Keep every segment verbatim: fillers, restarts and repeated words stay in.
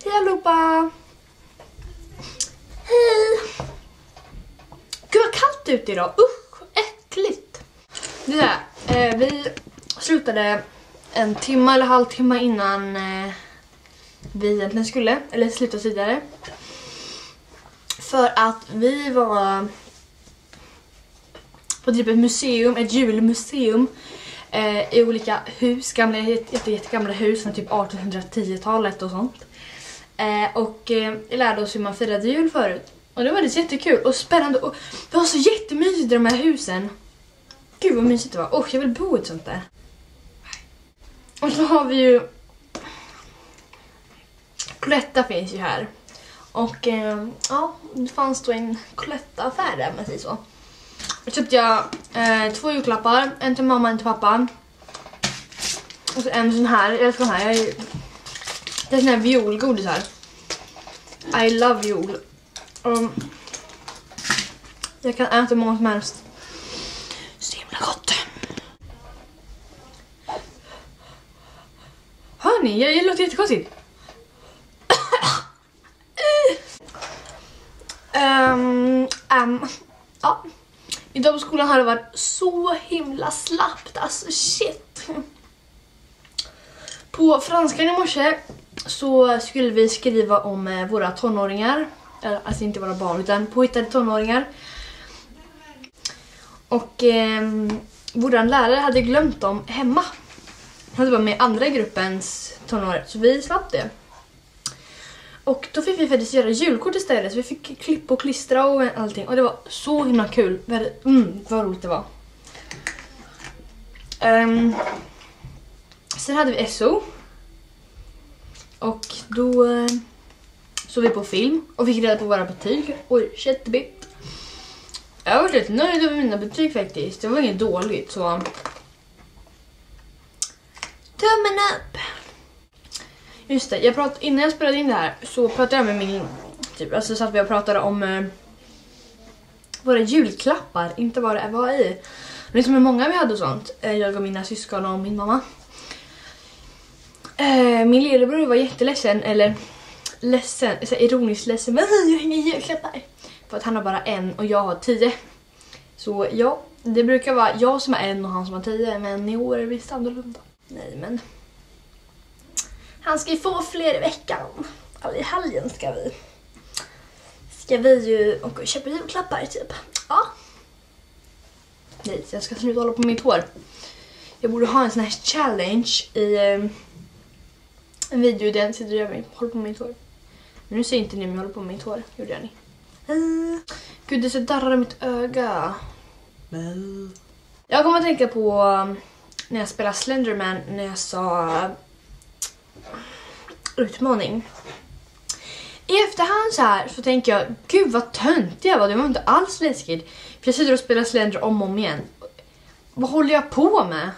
Hej allihopa! Hej! Gud vad kallt ute idag, usch, äckligt! Det där, eh, vi slutade en timme eller halvtimme innan eh, vi egentligen skulle, eller sluta tidigare. För att vi var på typ ett museum, ett julmuseum eh, i olika hus, gamla, jätte, jättegamla hus från typ artonhundratio-talet och sånt. Eh, och eh, jag lärde oss hur man firade jul förut. Och det var det jättekul och spännande. Och det var så jättemysigt i de här husen. Gud vad mysigt det var. Åh, oh, jag vill bo i ett sånt där. Och så har vi ju... Cloetta finns ju här. Och eh, ja, det fanns då en Cloetta-affär där, man säger så. Jag köpte jag eh, två julklappar. En till mamma, en till pappa. Och så en sån här. Jag älskar den här. Jag är, det är sån här violgodis här. I love viol. Um, jag kan äta många som helst. Så himla gott. Hör ni? Jag, jag låter jättekonstigt. um, um, ja. Idag på skolan har det varit så himla slappt. Alltså shit. På franskan i morse så skulle vi skriva om eh, våra tonåringar. Alltså inte våra barn utan påhittade tonåringar. Och eh, våran lärare hade glömt dem hemma. Han hade varit med andra gruppens tonåringar. Så vi slapp det. Och då fick vi faktiskt göra julkort istället. Så vi fick klippa och klistra och allting. Och det var så himla kul. Mm, vad roligt det var. Um, sen hade vi S O. Och då uh, såg vi på film. Och fick reda på våra betyg. Oj, jättebitt. Jag var lite nöjd över mina betyg faktiskt. Det var inget dåligt så. Tummen upp. Just det, jag prat, innan jag spelade in det här så pratade jag med min typ, alltså så att vi pratade om eh, våra julklappar, inte vad det var i. Liksom hur många vi hade och sånt. Eh, jag och mina syskon och min mamma. Eh, min lillebror var jätteledsen, eller ledsen, så ironiskt ledsen, men jag har inga julklappar. För att han har bara en och jag har tio. Så ja, det brukar vara jag som har en och han som har tio, men i år är det visst annorlunda. Nej men... Han ska ju få fler i veckan. Alltså i helgen ska vi. Ska vi ju åka och köpa julklappar typ. Ja. Nej, jag ska sluta hålla på med mitt hår. Jag borde ha en sån här challenge i um, en video där jag sitter och gör mig, håller på med mitt hår. Men nu ser inte ni om jag håller på med mitt hår. Gjorde jag ni? Uh. Gud, det så darrar i mitt öga. Uh. Jag kommer att tänka på um, när jag spelar Slenderman, när jag sa... Uh, utmaning. I efterhand så här så tänker jag, gud vad tönt jag var, det var inte alls läskigt. För jag sitter och spelar Slender om och om igen. Vad håller jag på med?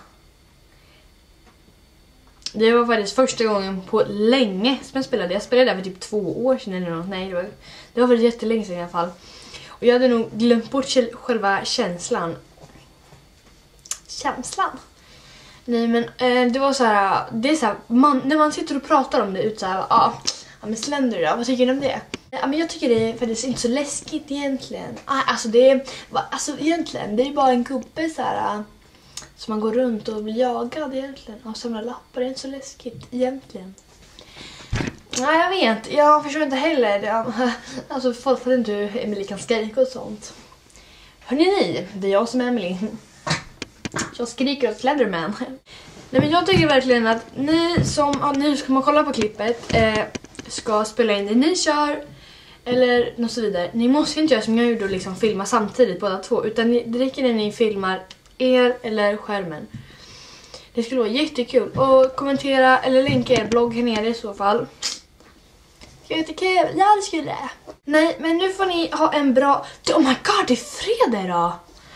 Det var faktiskt första gången på länge som jag spelade. Jag spelade där för typ två år sedan eller något. Nej, det var, det var väl jättelänge sedan i alla fall. Och jag hade nog glömt bort själva känslan. Känslan? Nej men eh, det var så här, det är så här, man, när man sitter och pratar om det ut så här, ah, ja men Slender då, vad tycker du om det? Ja men jag tycker det är faktiskt inte så läskigt egentligen. Ah, alltså det är, alltså egentligen, det är bara en gubbe så här som man går runt och blir jagad egentligen. Och samlar lappar, det är inte så läskigt egentligen. Nej jag vet, jag förstår inte heller. Alltså folk fattar inte hur Emily kan skrika och sånt. Hörrni ni, det är jag som är Emily. Jag skriker åt Slenderman. Nej men jag tycker verkligen att ni som, ja, ni ska man kolla på klippet eh, ska spela in det ni kör eller något så vidare. Ni måste inte göra som jag gjorde och liksom filma samtidigt båda två, utan det räcker när ni filmar er eller skärmen. Det skulle vara jättekul. Och kommentera eller länka er blogg här nere i så fall. Det är jättekul, ja det skulle det. Nej men nu får ni ha en bra... Oh my god, det är fredag idag!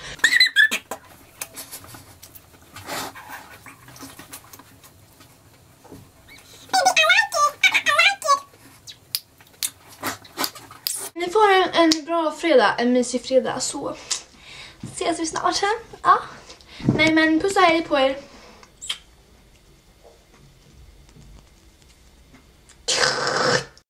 Ni får en, en bra fredag, en mysig fredag, så ses vi snart. Ja. Nej men puss och hej på er.